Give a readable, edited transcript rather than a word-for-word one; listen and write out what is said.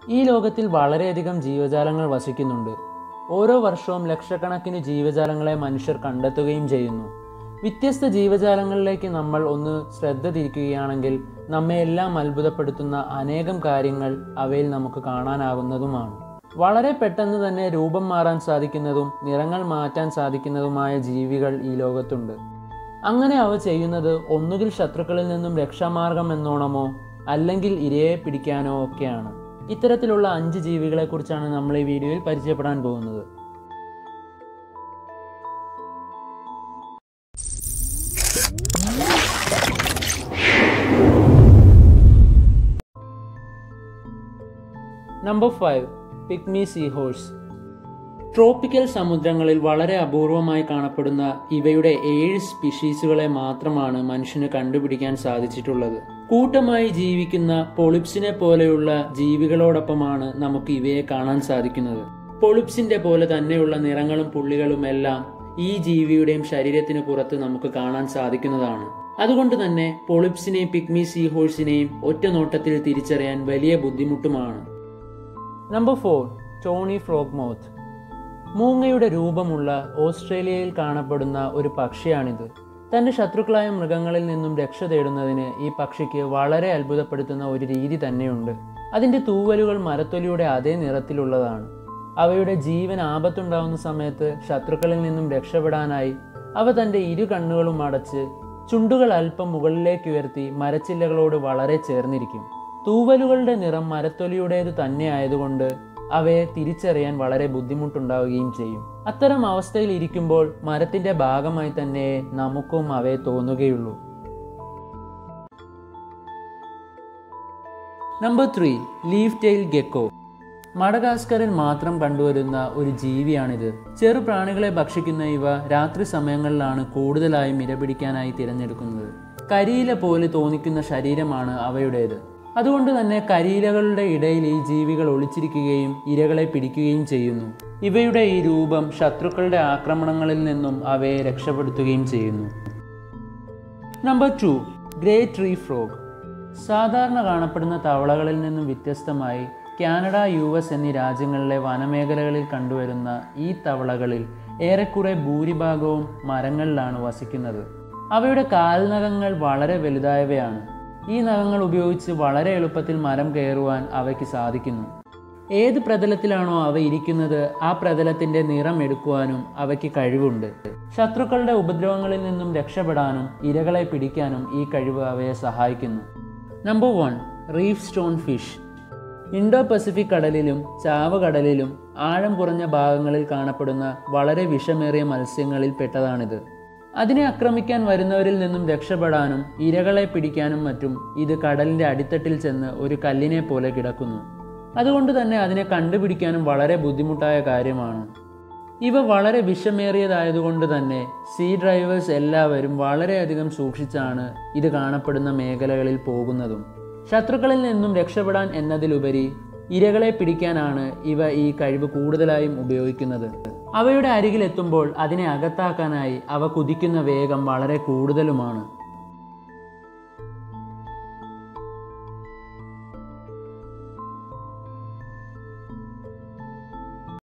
ഈ ലോകത്തിൽ വളരെയധികം ജീവജാലങ്ങൾ വസിക്കുന്നുണ്ട്. ഓരോ വർഷവും ലക്ഷക്കണക്കിന് ജീവജാലങ്ങളെ മനുഷ്യർ കണ്ടെത്തുകയും ചെയ്യുന്നു. വ്യത്യസ്ത ജീവജാലങ്ങളിലേക്ക് നമ്മൾ ഒന്ന് ശ്രദ്ധ തിരിക്കുകയാണെങ്കിൽ നമ്മെയെല്ലാം അത്ഭുതപ്പെടുത്തുന്ന അനേകം കാര്യങ്ങൾ അവയിൽ നമുക്ക് കാണാനാകുന്നതുമാണ്. വളരെ പെട്ടെന്ന് തന്നെ രൂപം മാറാൻ സാധിക്കുന്നതും നിറങ്ങൾ മാറ്റാൻ സാധിക്കുന്നതുമായ ജീവികൾ ഈ ലോകത്തുണ്ട്. അങ്ങനെ അവ ചെയ്യുന്നത് ഒന്നുകിൽ ശത്രുക്കളിൽ നിന്നും രക്ഷാമാർഗം എന്നോണമോ അല്ലെങ്കിൽ ഇരയെ പിടിക്കാനോ ഒക്കെയാണ്. ഇത്തരത്തിലുള്ള 5 ജീവികളെക്കുറിച്ചാണ് നമ്മൾ ഈ വീഡിയോയിൽ പരിചയപ്പെടാൻ പോകുന്നത്. നമ്പർ 5. Pygmy seahorse. ട്രോപ്പിക്കൽ സമുദ്രങ്ങളിൽ വളരെ അപൂർവമായി കാണപ്പെടുന്ന ഇവയുടെ 7 സ്പീഷീസുകളെ മാത്രമാണ് മനുഷ്യന് കണ്ടുപിടിക്കാൻ സാധിച്ചിട്ടുള്ളത്. കൂട്ടമായി ജീവിക്കുന്ന പൊളിപ്സിനെ പോലെയുള്ള ജീവികളോടൊപ്പമാണ് നമുക്ക് ഇവയെ കാണാൻ സാധിക്കുന്നത്. പൊളിപ്സിന്റെ പോലെ തന്നെയുള്ള നിറങ്ങളും പുള്ളികളും എല്ലാം ഈ ജീവിയുടെയും ശരീരത്തിന് പുറത്ത് നമുക്ക് കാണാൻ സാധിക്കുന്നതാണ്. അതുകൊണ്ട് തന്നെ പൊളിപ്സിനെയും പിഗ്മി സീഹോഴ്സിനെയും ഒറ്റ നോട്ടത്തിൽ തിരിച്ചറിയാൻ വലിയ ബുദ്ധിമുട്ടുമാണ്. നമ്പർ 4. Tawny frog mouth. മൂങ്ങയുടെ രൂപമുള്ള ഓസ്ട്രേലിയയിൽ കാണപ്പെടുന്ന ഒരു പക്ഷിയാണിത്. തന്റെ ശത്രുക്കളായ മൃഗങ്ങളിൽ നിന്നും രക്ഷ തേടുന്നതിന് ഈ പക്ഷിക്ക് വളരെ അത്ഭുതപ്പെടുത്തുന്ന ഒരു രീതി തന്നെയുണ്ട്. അതിന്റെ തൂവലുകൾ മരത്തൊലിയുടെ അതേ നിറത്തിലുള്ളതാണ്. അവയുടെ ജീവൻ ആപത്തുണ്ടാവുന്ന സമയത്ത് ശത്രുക്കളിൽ നിന്നും രക്ഷപ്പെടാനായി അവ തന്റെ 2 കണ്ണുകളും അടച്ച് ചുണ്ടുകൾ അല്പം മുകളിലേക്ക് ഉയർത്തി മരച്ചില്ലകളോട് വളരെ ചേർന്നിരിക്കും. തൂവലുകളുടെ നിറം മരത്തൊലിയുടേത് തന്നെ ആയതുകൊണ്ട് അവയെ തിരിച്ചറിയാൻ വളരെ ബുദ്ധിമുട്ടുണ്ടാവുകയും ചെയ്യും. അത്തരം അവസ്ഥയിൽ ഇരിക്കുമ്പോൾ മരത്തിന്റെ ഭാഗമായി തന്നെ നമുക്കും അവയെ തോന്നുകയുള്ളൂ. നമ്പർ 3. Leaf tail gecko. മഡഗാസ്കറിൽ മാത്രം കണ്ടുവരുന്ന ഒരു ജീവിയാണിത്. ചെറു പ്രാണികളെ ഭക്ഷിക്കുന്ന ഇവ രാത്രി സമയങ്ങളിലാണ് കൂടുതലായും ഇരപിടിക്കാനായി തിരഞ്ഞെടുക്കുന്നത്. കരിയില പോലെ തോന്നിക്കുന്ന ശരീരമാണ് അവയുടേത്. അതുകൊണ്ട് തന്നെ കരിയിലകളുടെ ഇടയിൽ ഈ ജീവികൾ ഒളിച്ചിരിക്കുകയും ഇരകളെ പിടിക്കുകയും ചെയ്യുന്നു. ഇവയുടെ ഈ രൂപം ശത്രുക്കളുടെ ആക്രമണങ്ങളിൽ നിന്നും അവയെ രക്ഷപ്പെടുത്തുകയും ചെയ്യുന്നു. നമ്പർ 2. Great tree frog. സാധാരണ കാണപ്പെടുന്ന തവളകളിൽ നിന്നും വ്യത്യസ്തമായി കാനഡ, US എന്നീ രാജ്യങ്ങളിലെ വനമേഖലകളിൽ കണ്ടുവരുന്ന ഈ തവളകളിൽ ഏറെക്കുറെ ഭൂരിഭാഗവും മരങ്ങളിലാണ് വസിക്കുന്നത്. അവയുടെ കാൽനഖങ്ങൾ വളരെ വലുതായവയാണ്. ഈ നഖങ്ങൾ ഉപയോഗിച്ച് വളരെ എളുപ്പത്തിൽ മരം കയറുവാൻ അവയ്ക്ക് സാധിക്കുന്നു. ഏത് പ്രതലത്തിലാണോ അവ ഇരിക്കുന്നത് ആ പ്രതലത്തിന്റെ നിറം എടുക്കുവാനും അവയ്ക്ക് കഴിവുണ്ട്. ശത്രുക്കളുടെ ഉപദ്രവങ്ങളിൽ നിന്നും രക്ഷപ്പെടാനും ഇരകളെ പിടിക്കാനും ഈ കഴിവ് അവയെ സഹായിക്കുന്നു. Number 1. Reef stone fish. Indo Pacific കടലിലും ചാവകടലിലും ആഴം കുറഞ്ഞ ഭാഗങ്ങളിൽ കാണപ്പെടുന്ന വളരെ വിഷമേറിയ മത്സ്യങ്ങളിൽ പെട്ടതാണിത്. അതിനെ ആക്രമിക്കാൻ വരുന്നവരിൽ നിന്നും രക്ഷപ്പെടാനും ഇരകളെ പിടിക്കാനും മറ്റും ഇത് കടലിന്റെ അടിത്തട്ടിൽ ചെന്ന് ഒരു കല്ലിനെ പോലെ കിടക്കുന്നു. അതുകൊണ്ട് തന്നെ അതിനെ കണ്ടുപിടിക്കാനും വളരെ ബുദ്ധിമുട്ടായ കാര്യമാണ്. ഇവ വളരെ വിഷമേറിയതായതുകൊണ്ട് തന്നെ സീ ഡ്രൈവേഴ്സ് എല്ലാവരും വളരെയധികം സൂക്ഷിച്ചാണ് ഇത് കാണപ്പെടുന്ന മേഖലകളിൽ പോകുന്നതും. ശത്രുക്കളിൽ നിന്നും രക്ഷപ്പെടാൻ എന്നതിലുപരി ഇരകളെ പിടിക്കാനാണ് ഇവ ഈ കഴിവ് കൂടുതലായും ഉപയോഗിക്കുന്നത്. അവയുടെ അരികിലെത്തുമ്പോൾ അതിനെ അകത്താക്കാനായി അവ കുതിക്കുന്ന വേഗം വളരെ കൂടുതലുമാണ്.